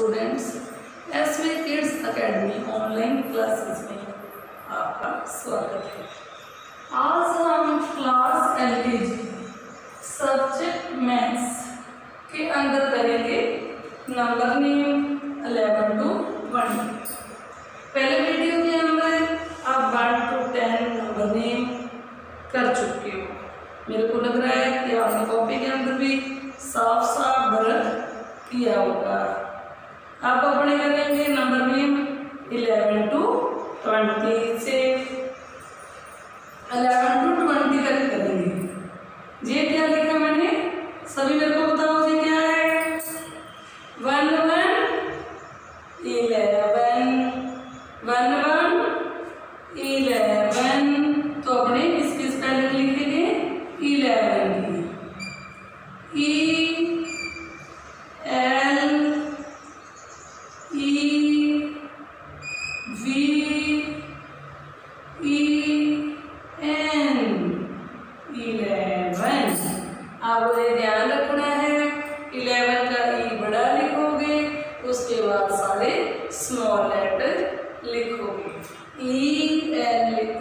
Students, SV kids academy online classes में आपका स्वागत है। आज हम क्लास एलकेजी सब्जेक्ट मैथ्स के अंदर करेंगे नंबर नेम 11 to 20। पहले वीडियो के अंदर आप 1 to 10 नंबर नेम कर चुके हो। मेरे को लग रहा है कि आपने कॉपी के अंदर भी साफ साफ दर्ज किया होगा। आप अपने करेंगे नंबर नेम 11 to 20 से 11 to 20 तक करेंगे। ये क्या लिखा मैंने, सभी मेरे को बताओ ये क्या है। 1 1 11, 1 1 11। तो अपने इसकी स्पेलिंग लिखेंगे 11 की, आपको ये ध्यान रखना है 11 का ई बड़ा लिखोगे, उसके बाद सारे स्मॉल लेटर लिखोगे। ELEVEN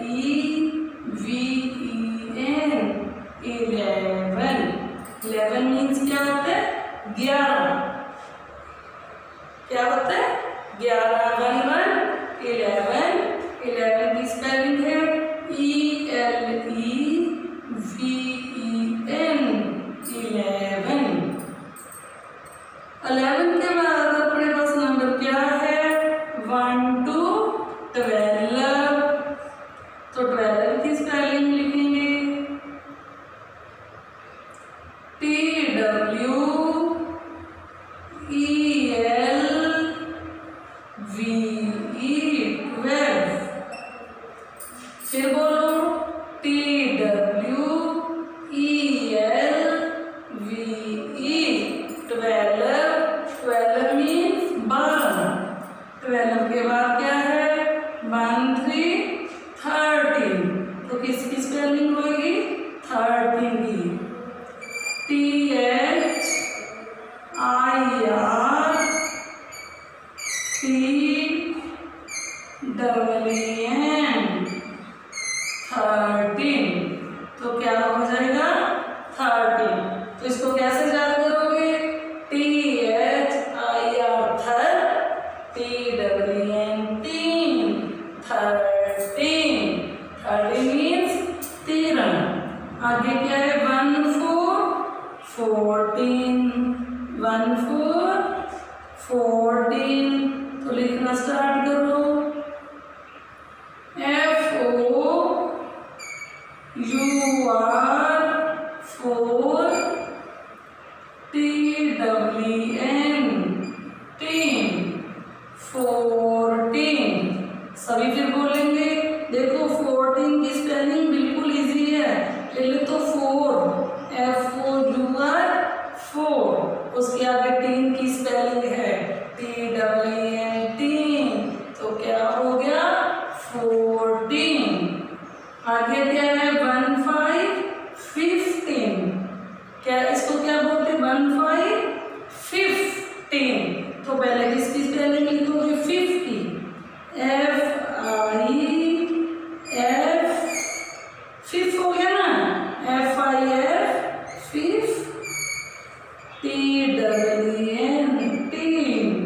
11 मीन्स क्या होता है 11। क्या होता है 11। 1 1 11 11 की स्पेलिंग है ELEVEN 11 के बाद अपने पास नंबर क्या है 1 to 12। तो 12 की स्पेलिंग लिखेंगे TWELVE 12। फिर बोलो TWELVE 12। 12 मीन्स 12। 12 के बाद क्या है 1 3 13। तो किसकी स्पेलिंग होगी 13 की THIRTEEN 13। तो क्या हो जाएगा 13। तो इसको कैसे याद करोगे THIRTEEN 13 मीन्स 13। आगे क्या है 1 4 14। 1 4 14। तो लिखना स्टार्ट करो FOUR TWEN 14। सभी फिर बोलेंगे। देखो 14 की स्पेलिंग बिल्कुल इजी है। पहले तो 4 4। उसके आगे 3 की स्पेलिंग है TWEN। तो क्या हो गया 14। आगे क्या है 1 5 15। क्या इसको क्या बोलते हैं 1 5 15। तो पहले किसकी स्पेलिंग लिखोगे 50 FIF 5 हो गया ना FIF 5 TWEN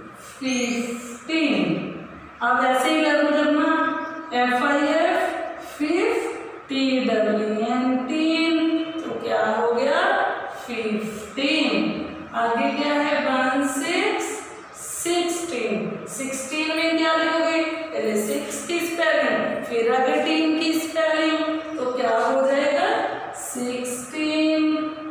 15। अब ऐसे ही लगो जब ना FIF 5 TWEN 10। तो क्या हो गया 15। आगे क्या है 1 6 16। 16 में क्या लिखोगे पहले 6 की स्पेलिंग फिर आगे 3 की स्पेलिंग। तो क्या हो जाएगा 16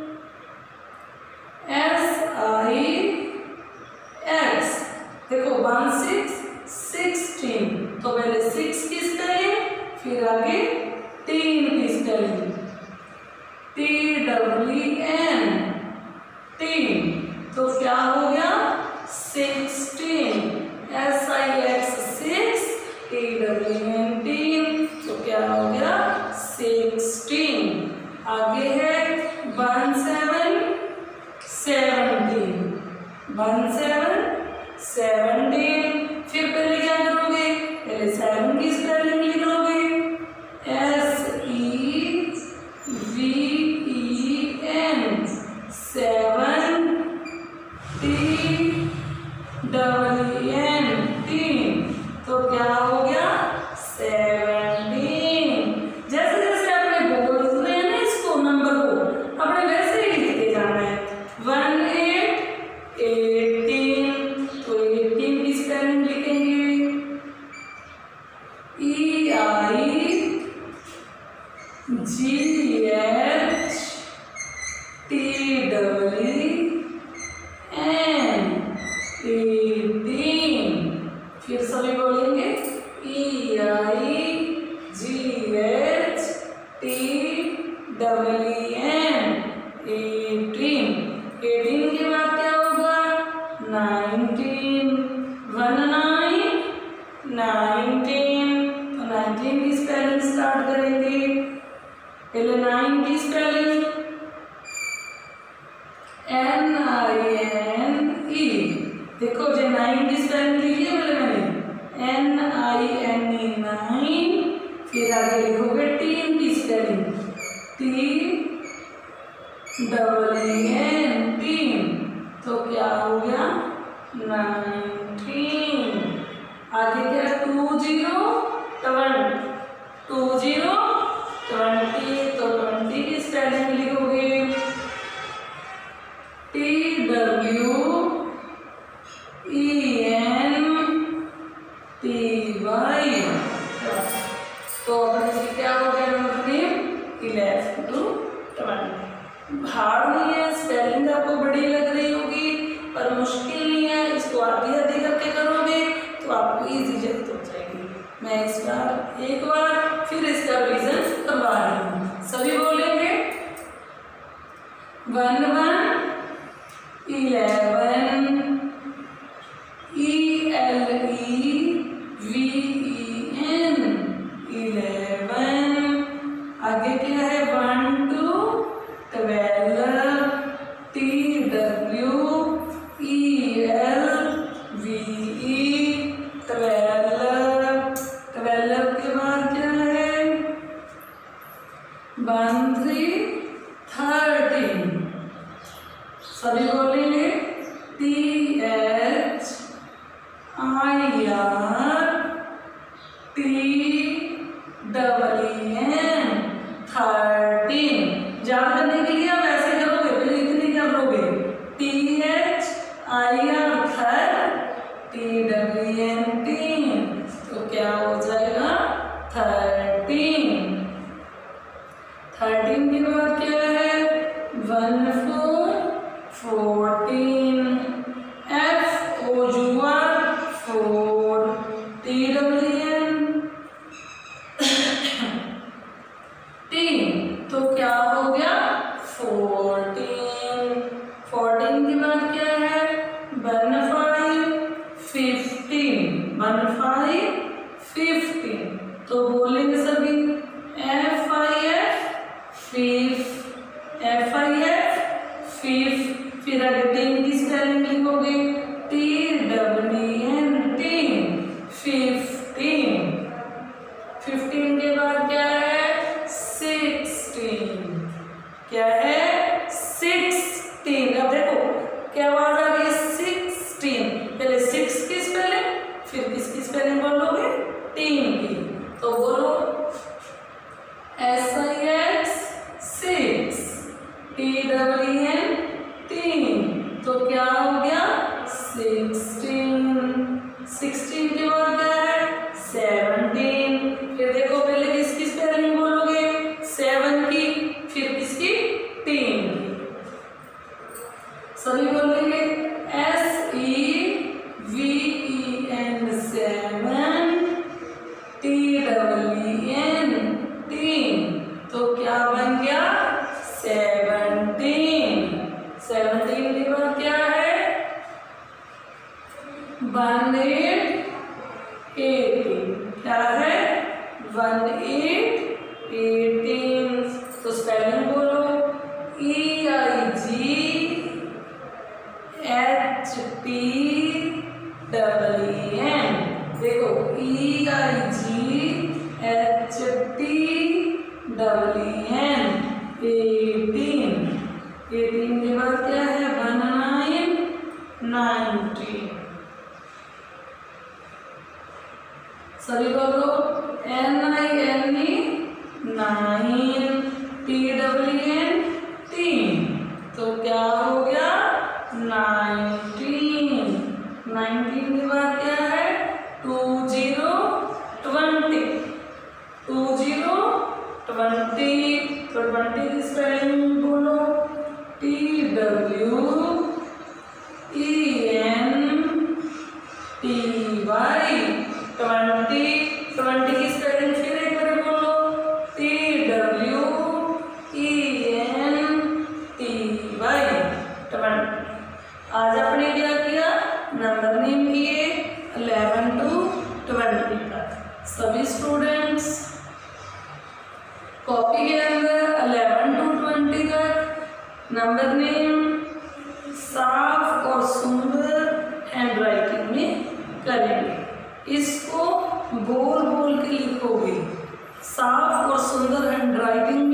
SIX। देखो 1 6 16। तो पहले 6 की स्पेलिंग फिर आगे 3 की स्पेलिंग TWEN 10। तो क्या हो गया 16 SIX 6 TWEN 10। तो क्या हो गया 16। आगे है 1 7 17। 1 7 17। फिर पहले क्या करोगे, पहले 7 की स्पेलिंग लिख लोगे, SEVEN 7 TEEN। तो क्या हो गया 17। जैसे जैसे आपने बोलते हैं ना इसको नंबर को, आपने वैसे ही लिखते जाना है। 18 18, तो 18 की स्पेलिंग लिखेंगे EIGHTEEN 18। फिर सभी बोलेंगे EIGHTEEN 18। 18 के बाद क्या होगा 19। 19 तो 19 की स्पेलिंग स्टार्ट करेंगे। पहले 9 की स्पेलिंग NINE। देखो जो 9 की स्पेलिंग लिखी है पहले मैंने NINE 9। फिर आगे लिखोगे टीन की स्पेलिंग TEEN टीन। तो क्या हो गया 19। आगे क्या 20 20 तो 20 की स्पेलिंग लिखोगे TWENTY। तो अपने क्या हो गया नंबर नेम 11 to 20। हार्ड नहीं है, स्पेलिंग आपको बड़ी लग रही होगी पर मुश्किल नहीं है। इसको आधी आधी करके करोगे तो आपको इजी जल्द हो जाएगी। मैं इस बार एक बार फिर इसका रिवीजन करवा रही हूँ, सभी बोलेंगे 1 1 11 ELEVEN 11। आगे क्या है 1 2 12 TWELVE 12। 12 के बाद क्या है 1 3 13। सभी बोलेंगे THIRTEEN 13। याद करने के लिए आप ऐसे करोगे, पहले इतनी कर लोगे THIRTEEN। तो क्या हो जाएगा 13। 13 के बाद क्या है 1 4 14 FOUR 4 TWEN 3। तो क्या हो गया 14। 14 के बाद क्या है 1 5 15 1 5 15। तो बोलेंगे सभी FIF। फिर आगे 10 की स्पेलिंग लिखोगे TWEN 15। 15 के बाद क्या है 16। क्या है 16। अब देखो क्या आवाज आ रही है 16। पहले 6 की स्पेलिंग फिर किसकी स्पेलिंग बोलोगे 3 की। तो बोलो SIX 6 TWEN 3। तो क्या हो गया 16। 16 के बाद क्या है 17। फिर देखो पहले किसकी स्पेलिंग बोलोगे 7 की फिर किसकी 3 की। सभी बोलेंगे SEVEN 7 TWEN 3। तो क्या बन गया 17। 17 के बाद क्या है 18 क्या है 18। तो स्पेलिंग बोलो EIGHTEEN EIGHTEEN 18। 18 के बाद क्या है 19। सभी बोलो NINE 9, TEEN 3। तो क्या हो गया 19। 19 के बाद क्या है 20 20। 20 20। तो 20 की स्पेलिंग बोलो TWENTY। 20 20 की स्पेलिंग फिर एक बार बोलो TWENTY 20। आज आपने क्या किया नंबर नेम किए 11 to 20 तक। सभी स्टूडेंट्स कॉपी के अंदर 11 to 20 तक नंबर नेम साफ और सुंदर हैंड राइटिंग में करेंगे। इसको बोल बोल के लिखोगे। साफ और सुंदर हैंड राइटिंग